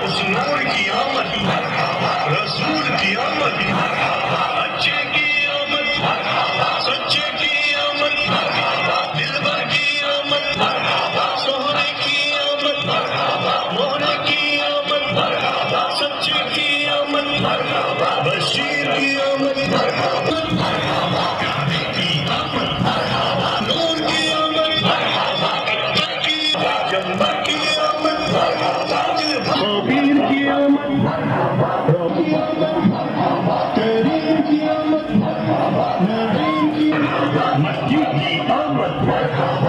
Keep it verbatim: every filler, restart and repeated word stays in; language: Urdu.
اس نور کی آمد، رسول کی آمد، اچھے کی آمد، سچے کی آمد، دلبر کی آمد، سہرے کی آمد، موہرے کی آمد، سچے کی آمد، بشیر کی آمد، کی آمد، نور کی آمد، اکبر کی جمبر کی آمد، خبیر کی آمد، کریم کی آمد، نعیم کی آمد، مسجد کی آمد،